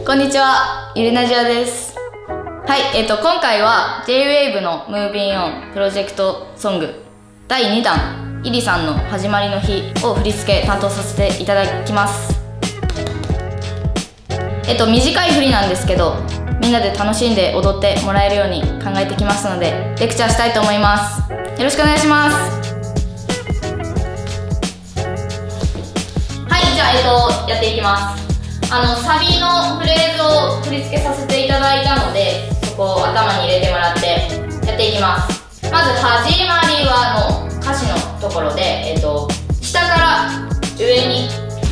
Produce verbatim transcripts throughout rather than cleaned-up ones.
こんにちは、ゆりなじわです。はい、えっと、今回は ジェイウェーブ の Moving On プロジェクトソングだいにだん、イリさんの始まりの日を振り付け担当させていただきます。えっと、短い振りなんですけど、みんなで楽しんで踊ってもらえるように考えてきますので、レクチャーしたいと思います。よろしくお願いします。はい、じゃあ、えっと、やっていきます。あのサビのフレーズを振り付けさせていただいたので、そこを頭に入れてもらってやっていきます。まず「始まりは」の歌詞のところで、えっと、下から上に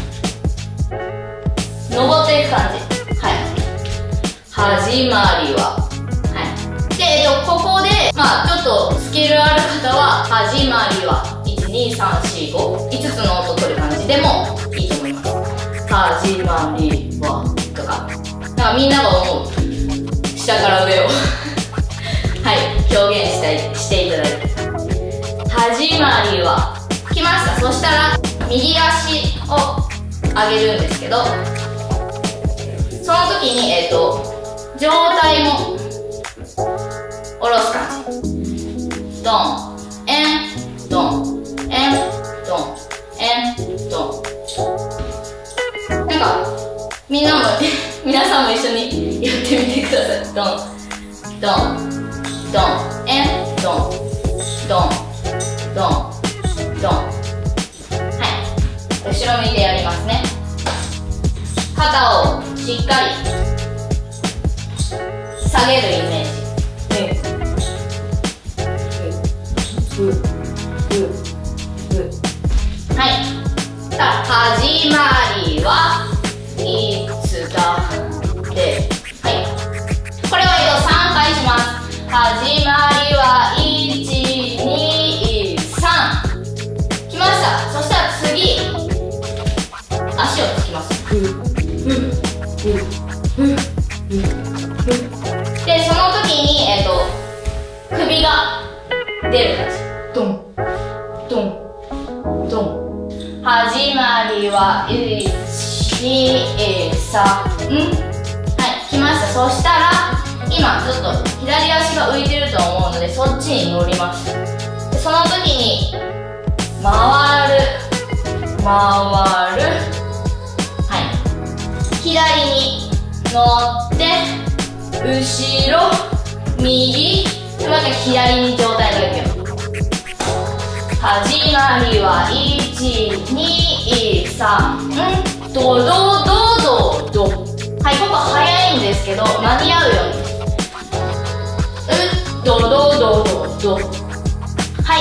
登っていく感じ。はい、始まりは。はい、で、えっと、ここで、まあ、ちょっとスキルある方は「始まりは」いちにさんしごいつつの音取る感じでもいいと思います。始まりはとか、なんかみんなが思う下から上をはい表現したいしていただいて、始まりは来ました。そしたら右足を上げるんですけど、その時にえっと上体も下ろす感じ。ドンエンドンエンドンエンドン。なんかみんなも皆さんも一緒にやってみてください。ドンドンドンエンドンドンドンドン。はい、後ろ向いてやりますね。肩をしっかり下げるイメージ。はい、さあ始まりはいつだで、はい、これをえっとさんかいします。始まりはいちにさん来ました。そしたら次足をつきます。でその時にえっと首が出る感じ。ドンドンドン。始まりはいちにさん、はい、来ました。そしたら今ちょっと左足が浮いてると思うので、そっちに乗ります。でその時に回る回る、はい、左に乗って後ろ右、もう一回左に状態がいくよ。始まりはいちにさん、ドドドドド。はい、ここ早いんですけど間に合うように、うドドドドド。はい、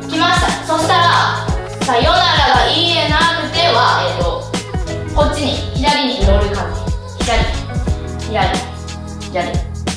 来ました。そしたらさよならが言えなくては、えっとこっちに左に乗る感じ。左左左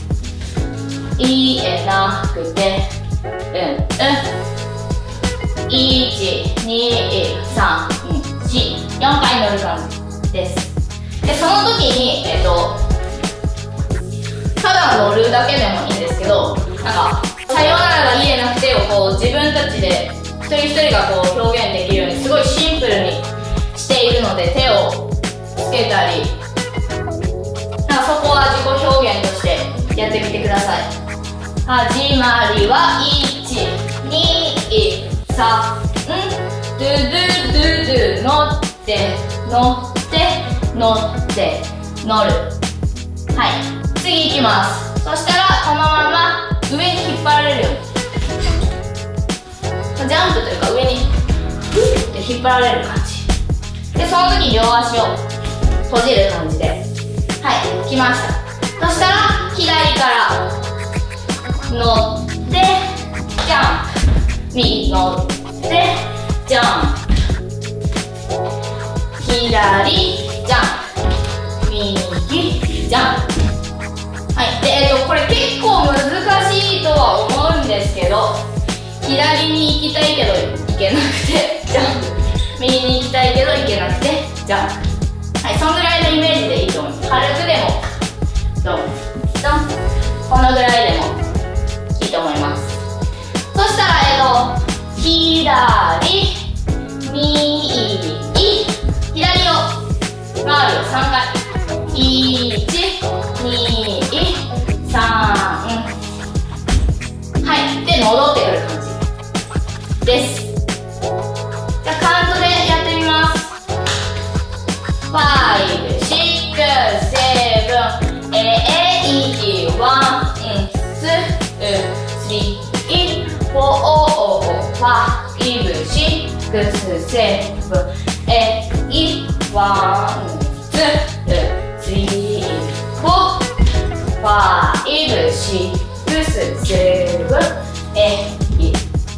言えなくて、うんうんいちにさんしよんかい乗る感じです。でその時にえっとただ乗るだけでもいいんですけど、なんかさよならが言えなくてをこう自分たちで一人一人がこう表現できるようにすごいシンプルにしているので、手をつけたり、なんかそこは自己表現としてやってみてください。始まりはいちにさん、ドゥドゥドゥドゥ、乗って乗って乗って乗る。はい、次いきます。そしたらこのまま上に引っ張られるように、ジャンプというか上にフッて引っ張られる感じで、その時に両足を閉じる感じで、はい、来ました。そしたら左から乗ってジャンプ、右乗ってジャンプ、左ジャンプ、右ジャンプ。はい、でえっとこれ結構難しいとは思うんですけど、左に行きたいけど行けなくてジャンプ、右に行きたいけど行けなくてジャンプ。はい、そのぐらいのイメージでいいと思います。軽くでもドンドン、このぐらいでもいいと思います。そしたらえっと左右左を回るよさんかい。いちファイブシックスセブンエイワンツースリーフォーファイブシックスセブンエイ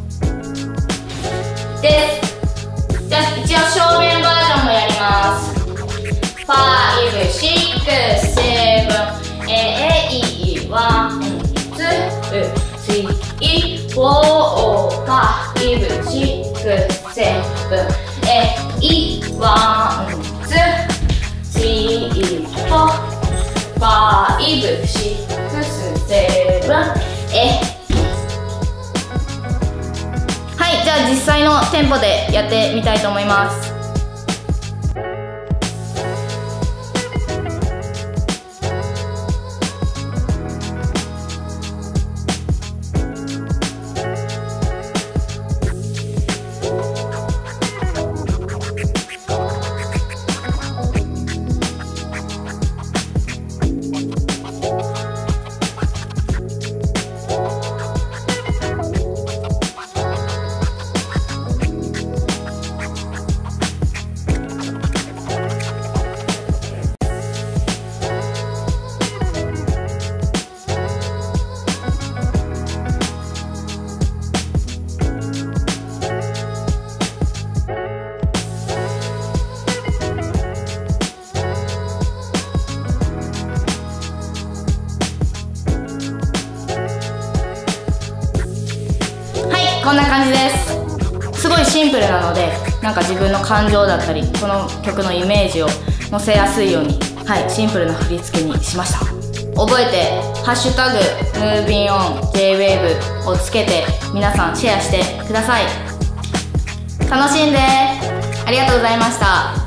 です。じゃあ一応正面バージョンもやります。ファイブシックスセブンエイワンツースリーフォーファイブシックスセブンエイワンツースリーフォーファイブシックスセブンエイはい、じゃあ実際のテンポでやってみたいと思います。こんな感じです。すごいシンプルなので、なんか自分の感情だったりこの曲のイメージを乗せやすいように、はい、シンプルな振り付けにしました。覚えて「ハッシュタグムービンオン ジェイウェーブ」をつけて皆さんシェアしてください。楽しんで。ありがとうございました。